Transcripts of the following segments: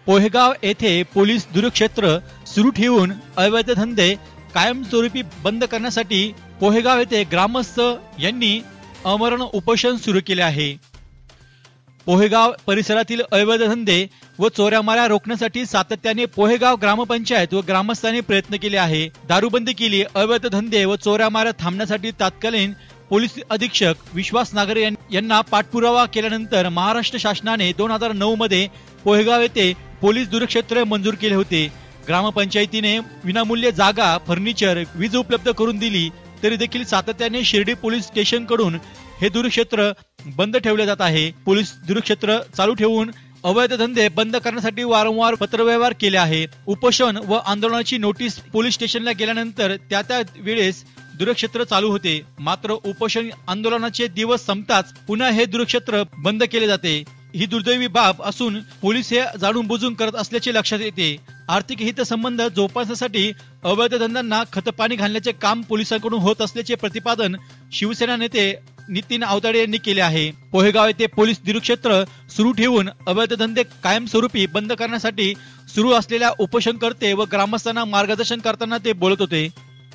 पोहेगाव येथे पोलीस दुर्क्षेत्र सुरू ठेवून अवैध धंदे कायमस्वरूपी बंद करण्यासाठी पोहेगाव येथे ग्रामस्थ यांनी आमरण उपोषण सुरू केले आहे। पोहेगाव परिसरातील अवैध धंदे व चोऱ्यामाऱ्या रोखण्यासाठी सातत्याने पोहेगाव ग्रामपंचायत व ग्रामस्थांनी प्रयत्न केले आहे। दारूबंदी केली, अवैध धंदे व चोऱ्यामाऱ्या थांबण्यासाठी तत्कालीन पोलीस अधीक्षक विश्वास नागरे यांना पाठपुरावा केल्यानंतर महाराष्ट्र शासनाने 2009 मध्ये पोहेगाव येथे पोलीस दुर्क्षेत्र मंजूर केले होते। ग्रामपंचायतीने विनामूल्य जागा, फर्निचर, वीज उपलब्ध करून दिली तरी देखील सातत्याने शिर्डी पोलीस स्टेशन कडून हे दुर्क्षेत्र बंद ठेवले जात आहे। पोलीस दुर्क्षेत्र चालू ठेवून अवैध धंदे बंद करण्यासाठी वारंवार पत्रव्यवहार केले आहे। उपोषण व आंदोलनाची नोटीस पोलीस स्टेशनला गेल्यानंतर त्या वेळेस दुर्क्षेत्र चालू होते। मात्र उपोषण आंदोलनाचे दिवस संपताच पुन्हा हे दुर्क्षेत्र बंद केले जाते। ही दुर्दैवी बाब असून पोलीस हे जाणून बुजून करत असल्याचे लक्षात येते। आर्थिक हितसंबंध जोपासण्यासाठी अवैध धंद्यांना खतपाणी घालण्याचे काम पोलिसांकडून होत असल्याचे प्रतिपादन शिवसेना नेते नितीन आवताडे यांनी केले आहे। पोहेगाव येथे पोलीस दुर्क्षेत्र सुरू ठेवून अवैध धंदे कायमस्वरूपी बंद करण्यासाठी सुरू असलेल्या उपोषणकर्ते व ग्रामस्थांना मार्गदर्शन करताना ते बोलत होते।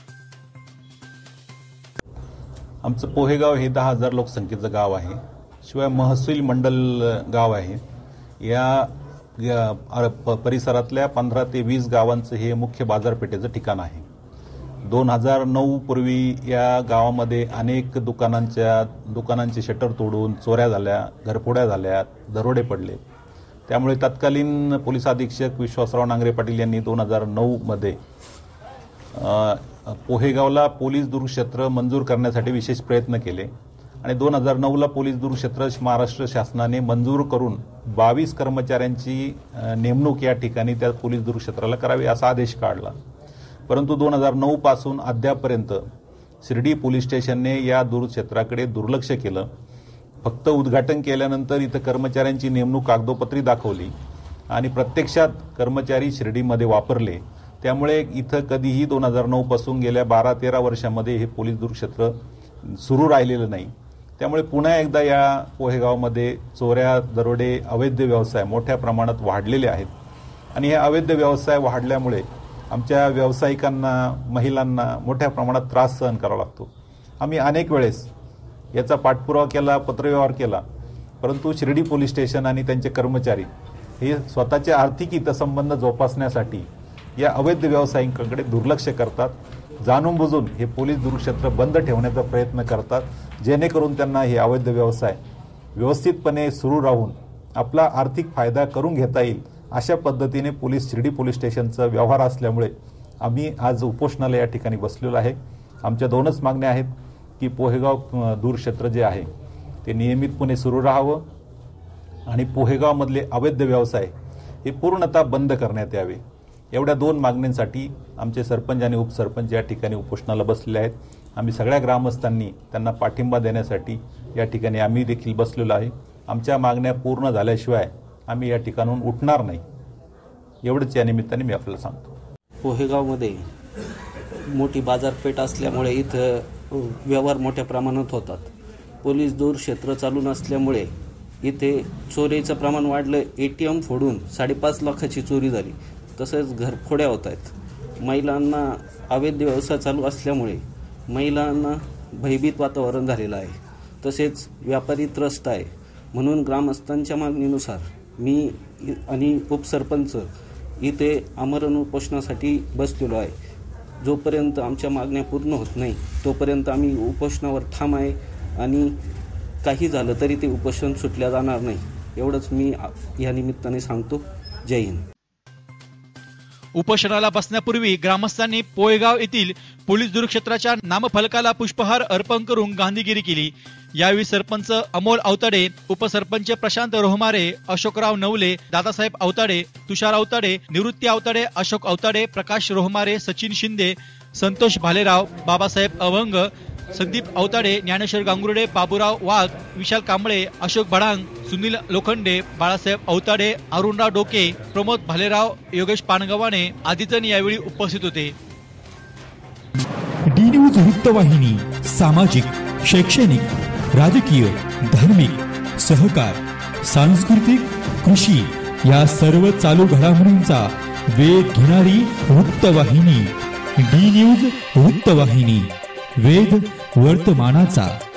आमचं पोहेगाव हे 10,000 लोकसंख्येचं गाव आहे। शिवाय महसूल मंडल गाव आहे। या परिसरातल्या 15 ते 20 गावांचं हे मुख्य बाजारपेठेचं ठिकाण आहे। 2009 पूर्वी या गावामध्ये अनेक दुकानांचे शटर तोडून चोऱ्या झाल्या, घरफोड्या झाल्या, दरोडे पडले। त्यामुळे तत्कालीन पोलीस अधीक्षक विश्वासराव नांगरे पाटील यांनी 2009 मध्ये पोहेगावला पोलीस दुर्क्षेत्र मंजूर करण्यासाठी विशेष प्रयत्न केले आणि 2009ला पोलीस दुर्क्षेत्र महाराष्ट्र शासनाने मंजूर करून 22 कर्मचाऱ्यांची नेमणूक या ठिकाणी त्या पोलीस दुर्क्षेत्राला करावी असा आदेश काढला। परंतु 2009 पासून अद्यापर्यंत शिर्डी पोलीस स्टेशनने या दुर्क्षेत्राकडे दुर्लक्ष केलं। फक्त उद्घाटन केल्यानंतर इथं कर्मचाऱ्यांची नेमणूक कागदोपत्री दाखवली आणि प्रत्यक्षात कर्मचारी शिर्डीमध्ये वापरले। त्यामुळे इथं कधीही 2009 पासून गेल्या 12-13 वर्षांमध्ये हे पोलीस दुर्क्षेत्र सुरू राहिलेलं नाही। त्यामुळे पुन्हा एकदा या पोहेगावमध्ये चोऱ्या, दरोडे, अवैध व्यवसाय मोठ्या प्रमाणात वाढलेले आहेत आणि हे अवैध व्यवसाय वाढल्यामुळे आमच्या व्यावसायिकांना, महिलांना मोठ्या प्रमाणात त्रास सहन करावा लागतो। आम्ही अनेक वेळेस याचा पाठपुरावा केला, पत्रव्यवहार केला, परंतु शिर्डी पोलीस स्टेशन आणि त्यांचे कर्मचारी हे स्वतःचे आर्थिक हितसंबंध जोपासण्यासाठी या अवैध व्यावसायिकांकडे दुर्लक्ष करतात। जाणून बुजून हे पोलीस दुर्क्षेत्र बंद ठेवण्याचा प्रयत्न करतात, जेणेकरून त्यांना हे अवैध व्यवसाय व्यवस्थितपणे सुरू राहून आपला आर्थिक फायदा करून घेता येईल अशा पद्धतीने शिर्डी पोलीस स्टेशनचा व्यवहार असल्यामुळे आम्ही आज उपोषणाला या ठिकाणी बसलेलो आहे। आमच्या 2च मागण्या आहेत की पोहेगाव दुर्क्षेत्र जे आहे ते नियमितपणे सुरू राहावं आणि पोहेगावमधले अवैध व्यवसाय हे पूर्णतः बंद करण्यात यावे। एवढ्या 2 मागण्यांसाठी आमचे सरपंच आणि उपसरपंच या ठिकाणी उपोषणाला बसलेले आहेत। आम्ही सगळ्या ग्रामस्थांनी त्यांना पाठिंबा देण्यासाठी या ठिकाणी आम्ही देखील बसलेलो आहे। आमच्या मागण्या पूर्ण झाल्याशिवाय आम्ही या ठिकाणाहून उठणार नाही, एवढंच या निमित्ताने मी आपल्याला सांगतो। पोहेगावमध्ये मोठी बाजारपेठ असल्यामुळे इथं व्यवहार मोठ्या प्रमाणात होतात। पोलीस दुर्क्षेत्र चालू नसल्यामुळे इथे चोरीचं प्रमाण वाढलं। ATM फोडून 5.5 लाखाची चोरी झाली, तसेच घरफोड्या होत आहेत। महिलांना अवैध व्यवसाय चालू असल्यामुळे महिलांना भयभीत वातावरण झालेलं आहे, तसेच व्यापारी त्रस्त आहे। म्हणून ग्रामस्थांच्या मागणीनुसार मी आणि उपसरपंच इथे आमरण उपोषणासाठी बसलेलो आहे। जोपर्यंत आमच्या मागण्या पूर्ण होत नाही तोपर्यंत आम्ही उपोषणावर ठाम आहे आणि काही झालं तरी ते उपोषण सुटल्या जाणार नाही, एवढंच मी या निमित्ताने सांगतो। जय हिंद। उपोषणाला बसण्यापूर्वी ग्रामस्थांनी पोहेगाव येथील पोलीस दुर्क्षेत्राच्या नामफलकाला पुष्पहार अर्पण करून गांधीगिरी केली। यावेळी सरपंच अमोल आवताडे, उपसरपंच प्रशांत रोहमारे, अशोकराव नवले, दादासाहेब आवताडे, तुषार आवताडे, निवृत्ती आवताडे, अशोक आवताडे, प्रकाश रोहमारे, सचिन शिंदे, संतोष भालेराव, बाबासाहेब अवंग, संदीप आवताडे, ज्ञानेश्वर गांगुर्डे, बाबूराव वाघ, विशाल कांबळे, अशोक भडांग, सुनील लोखंडे, बाळासाहेब आवताडे, अरुणराव डोके, प्रमोद भालेराव, योगेश पानगव्हाणे आदी जण यावेळी उपस्थित होते। डी न्यूज वृत्तवाहिनी सामाजिक, शैक्षणिक, राजकीय, धार्मिक, सहकार, सांस्कृतिक, कृषी या सर्व चालू घडामोडींचा वेध घेणारी वृत्तवाहिनी डी न्यूज वृत्तवाहिनी, वेध वर्तमानाचा.